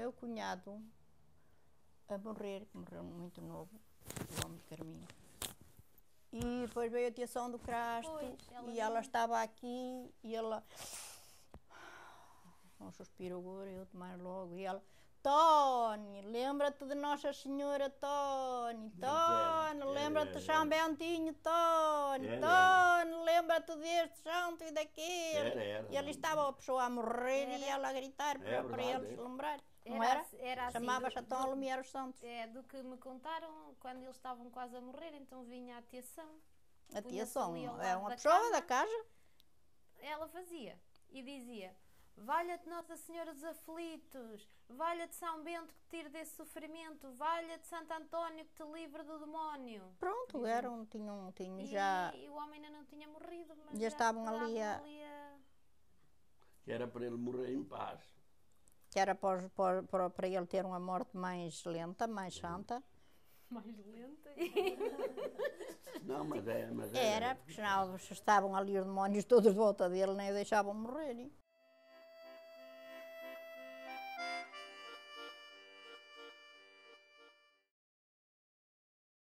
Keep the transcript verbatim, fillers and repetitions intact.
meu cunhado a morrer, que morreu muito novo, o homem de Carminho. E depois veio a tia São do Crasto Pois, ela e ela vinha. estava aqui e ela... Um suspiro agora, eu tomar logo. E ela... Tony, lembra-te de Nossa Senhora, Tony, Tony, lembra-te de São Bentinho, Tony, Era, Tony, lembra-te deste santo e daquele. Era, era, E ali não. estava a pessoa a morrer Era. e ela a gritar para, É para verdade, eles é. lembrar. Não Era era? assim- era assim, Chamava-se do- então do- a Lumiar os Santos. É, do que me contaram, quando eles estavam quase a morrer, então vinha a tia São. A tia punha-se São ali ao é lado uma da pessoa cama. da casa. Ela fazia e dizia: valha-te Nossa Senhora dos Aflitos, valha-te São Bento que te tire desse sofrimento, valha-te Santo António que te livre do demónio. Pronto, Dizia. eram, tinham, tinham E, já... e o homem ainda não tinha morrido, mas Já estavam ali a- a... Que era para ele morrer em paz. Que era para, para, para, para ele ter uma morte mais lenta, mais santa. mais lenta. Não, mas é, mas é. Era, porque senão estavam ali os demónios todos de volta dele, nem o deixavam morrer.